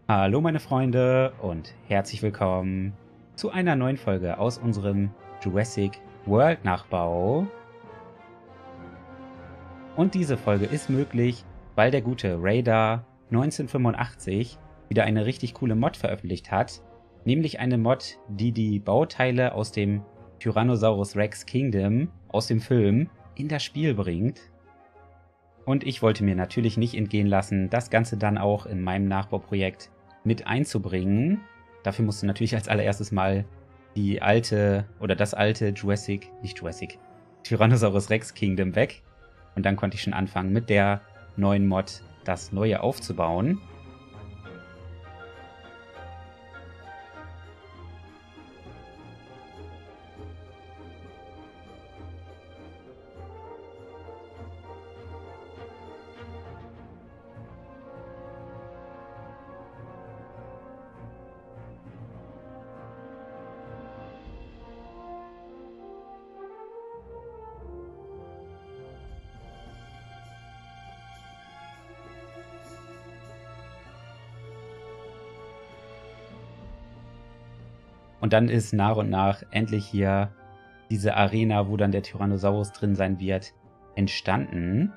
Hallo meine Freunde und herzlich willkommen zu einer neuen Folge aus unserem Jurassic World Nachbau. Und diese Folge ist möglich, weil der gute Radar 1985 wieder eine richtig coole Mod veröffentlicht hat. Nämlich eine Mod, die die Bauteile aus dem Tyrannosaurus Rex Kingdom aus dem Film in das Spiel bringt. Und ich wollte mir natürlich nicht entgehen lassen, das Ganze dann auch in meinem Nachbauprojekt mit einzubringen. Dafür musste natürlich als allererstes mal das alte Tyrannosaurus Rex Kingdom weg. Und dann konnte ich schon anfangen, mit der neuen Mod das neue aufzubauen. Und dann ist nach und nach endlich hier diese Arena, wo dann der Tyrannosaurus drin sein wird, entstanden.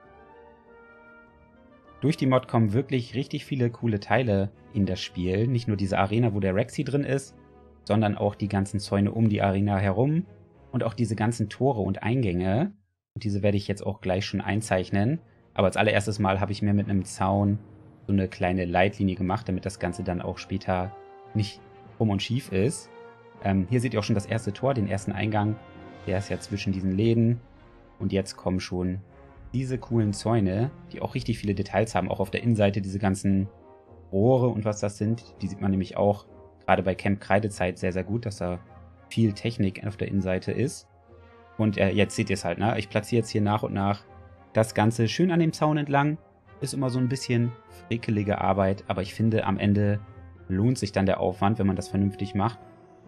Durch die Mod kommen wirklich richtig viele coole Teile in das Spiel. Nicht nur diese Arena, wo der Rexy drin ist, sondern auch die ganzen Zäune um die Arena herum und auch diese ganzen Tore und Eingänge. Und diese werde ich jetzt auch gleich schon einzeichnen. Aber als allererstes Mal habe ich mir mit einem Zaun so eine kleine Leitlinie gemacht, damit das Ganze dann auch später nicht krumm und schief ist. Hier seht ihr auch schon das erste Tor, den ersten Eingang. Der ist ja zwischen diesen Läden. Und jetzt kommen schon diese coolen Zäune, die auch richtig viele Details haben. Auch auf der Innenseite diese ganzen Rohre und was das sind. Die sieht man nämlich auch gerade bei Camp Kreidezeit sehr, sehr gut, dass da viel Technik auf der Innenseite ist. Und jetzt seht ihr es halt, ne? Ich platziere jetzt hier nach und nach das Ganze schön an dem Zaun entlang. Ist immer so ein bisschen frickelige Arbeit, aber ich finde, am Ende lohnt sich dann der Aufwand, wenn man das vernünftig macht.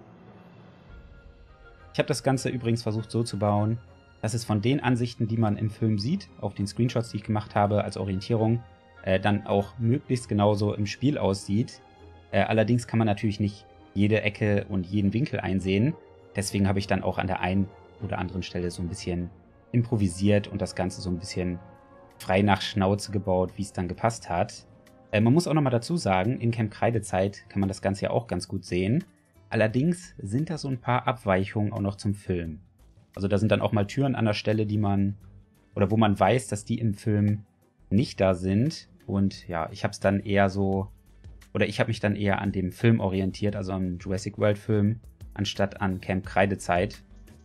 Ich habe das Ganze übrigens versucht so zu bauen, dass es von den Ansichten, die man im Film sieht, auf den Screenshots, die ich gemacht habe als Orientierung, dann auch möglichst genauso im Spiel aussieht. Allerdings kann man natürlich nicht jede Ecke und jeden Winkel einsehen. Deswegen habe ich dann auch an der einen oder anderen Stelle so ein bisschen improvisiert und das Ganze so ein bisschen frei nach Schnauze gebaut, wie es dann gepasst hat. Man muss auch nochmal dazu sagen, in Camp Kreidezeit kann man das Ganze ja auch ganz gut sehen. Allerdings sind da so ein paar Abweichungen auch noch zum Film. Also da sind dann auch mal Türen an der Stelle, wo man weiß, dass die im Film nicht da sind. Und ja, ich habe mich dann eher an dem Film orientiert, also am Jurassic World Film, anstatt an Camp Kreidezeit.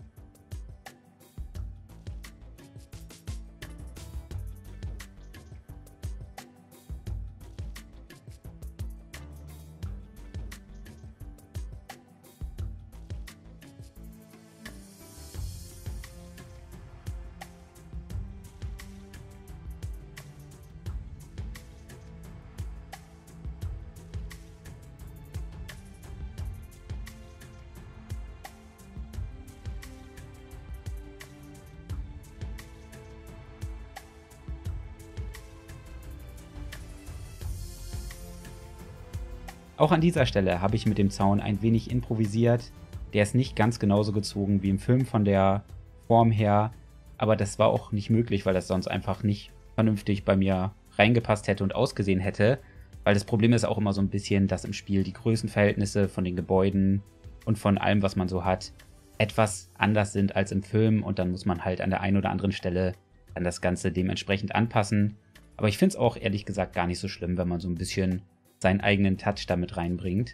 Auch an dieser Stelle habe ich mit dem Zaun ein wenig improvisiert. Der ist nicht ganz genauso gezogen wie im Film von der Form her, aber das war auch nicht möglich, weil das sonst einfach nicht vernünftig bei mir reingepasst hätte und ausgesehen hätte. Weil das Problem ist auch immer so ein bisschen, dass im Spiel die Größenverhältnisse von den Gebäuden und von allem, was man so hat, etwas anders sind als im Film und dann muss man halt an der einen oder anderen Stelle dann das Ganze dementsprechend anpassen. Aber ich finde es auch ehrlich gesagt gar nicht so schlimm, wenn man so ein bisschen seinen eigenen Touch damit reinbringt.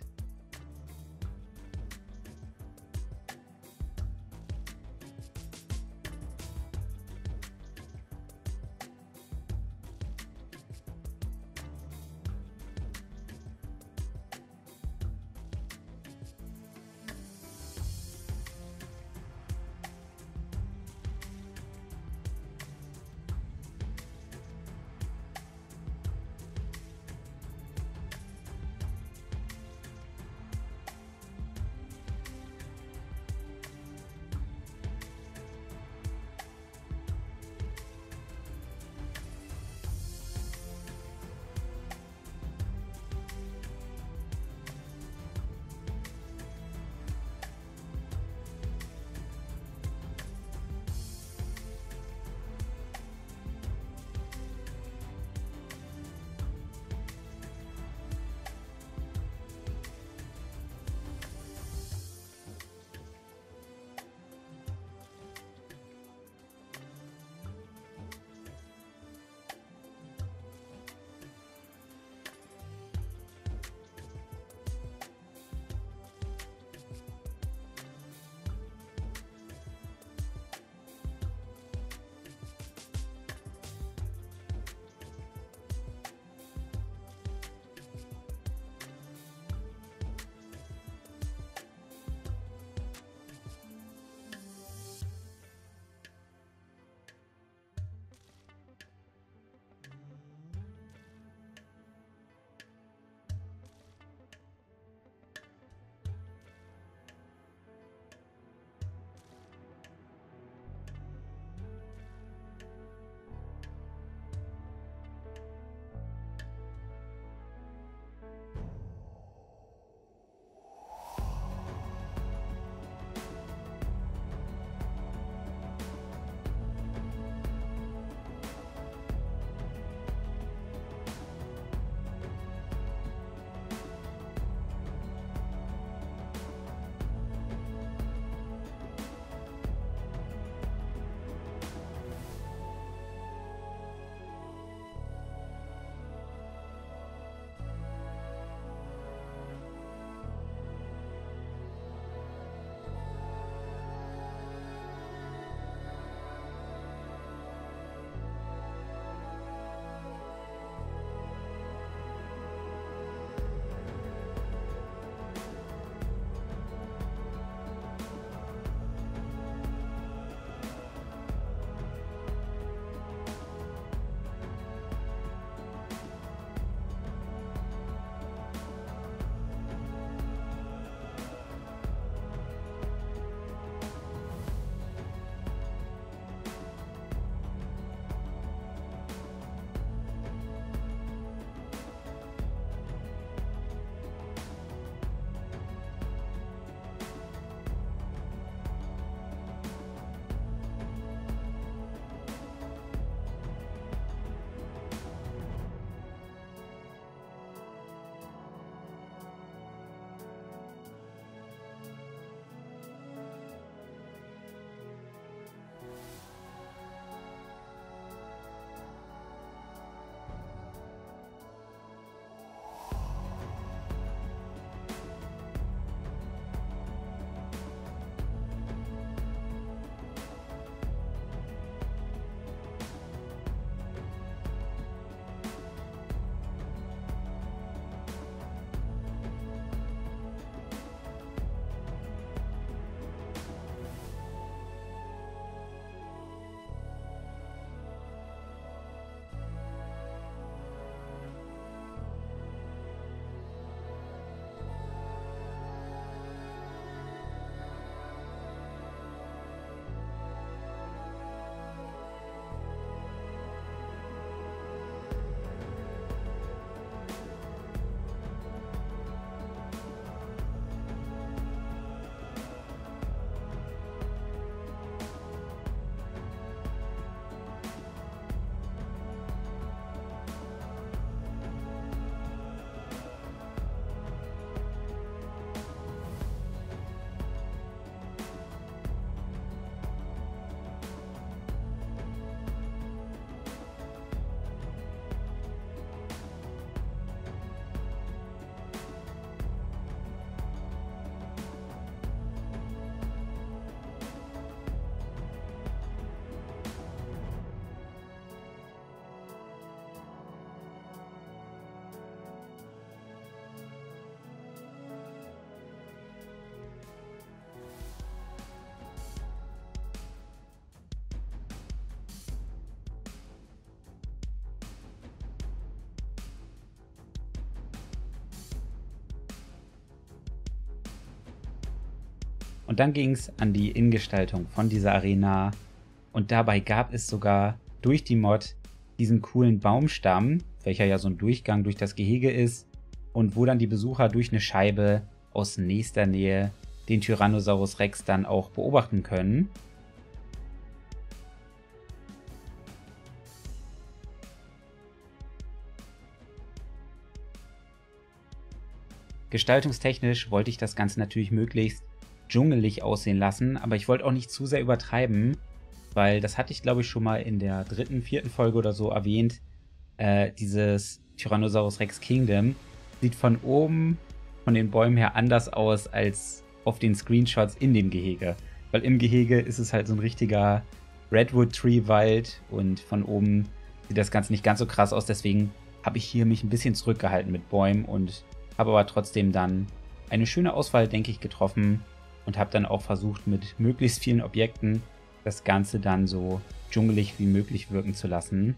Und dann ging es an die Innengestaltung von dieser Arena. Und dabei gab es sogar durch die Mod diesen coolen Baumstamm, welcher ja so ein Durchgang durch das Gehege ist und wo dann die Besucher durch eine Scheibe aus nächster Nähe den Tyrannosaurus Rex dann auch beobachten können. Gestaltungstechnisch wollte ich das Ganze natürlich möglichst dschungelig aussehen lassen, aber ich wollte auch nicht zu sehr übertreiben, weil das hatte ich, glaube ich, schon mal in der 3., 4. Folge oder so erwähnt. Dieses Tyrannosaurus Rex Kingdom sieht von oben, von den Bäumen her anders aus als auf den Screenshots in dem Gehege. Weil im Gehege ist es halt so ein richtiger Redwood-Tree-Wald und von oben sieht das Ganze nicht ganz so krass aus. Deswegen habe ich hier mich ein bisschen zurückgehalten mit Bäumen und habe aber trotzdem dann eine schöne Auswahl, denke ich, getroffen und habe dann auch versucht, mit möglichst vielen Objekten das Ganze dann so dschungelig wie möglich wirken zu lassen.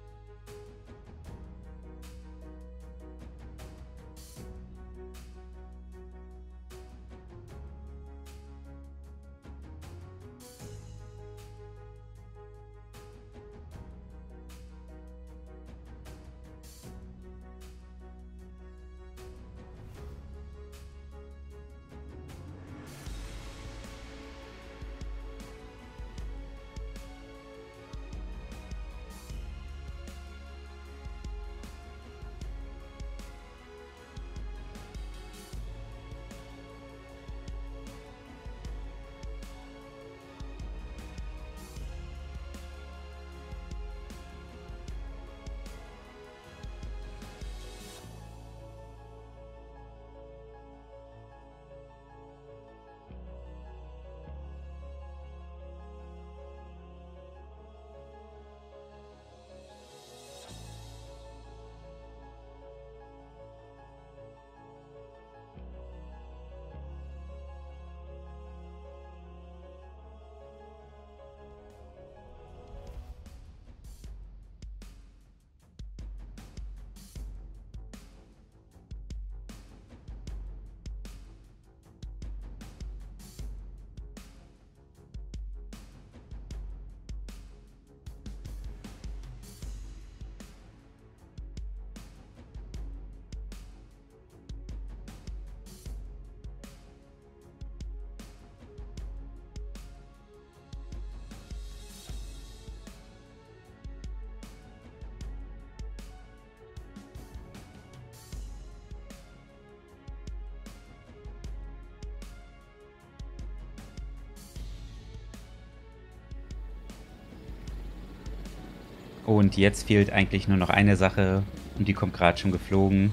Und jetzt fehlt eigentlich nur noch eine Sache und die kommt gerade schon geflogen,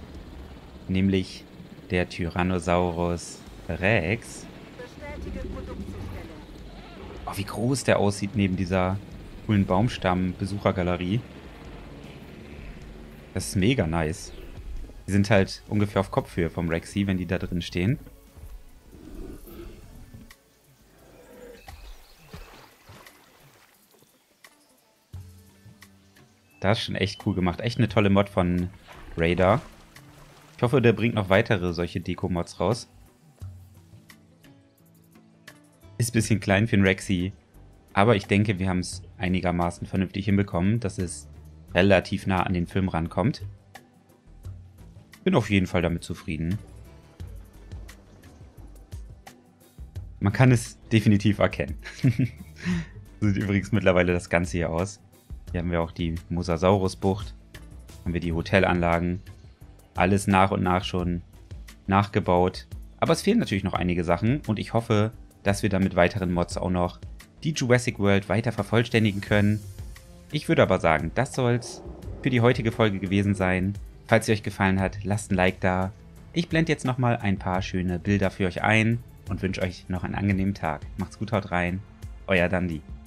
nämlich der Tyrannosaurus Rex. Oh, wie groß der aussieht neben dieser coolen Baumstamm-Besuchergalerie. Das ist mega nice. Die sind halt ungefähr auf Kopfhöhe vom Rexy, wenn die da drin stehen. Das ist schon echt cool gemacht. Echt eine tolle Mod von Raider. Ich hoffe, der bringt noch weitere solche Deko-Mods raus. Ist ein bisschen klein für einen Rexy. Aber ich denke, wir haben es einigermaßen vernünftig hinbekommen, dass es relativ nah an den Film rankommt. Bin auf jeden Fall damit zufrieden. Man kann es definitiv erkennen. So sieht übrigens mittlerweile das Ganze hier aus. Hier haben wir auch die Mosasaurus-Bucht. Haben wir die Hotelanlagen. Alles nach und nach schon nachgebaut. Aber es fehlen natürlich noch einige Sachen. Und ich hoffe, dass wir dann mit weiteren Mods auch noch die Jurassic World weiter vervollständigen können. Ich würde aber sagen, das soll es für die heutige Folge gewesen sein. Falls sie euch gefallen hat, lasst ein Like da. Ich blende jetzt nochmal ein paar schöne Bilder für euch ein und wünsche euch noch einen angenehmen Tag. Macht's gut, haut rein. Euer Dandi.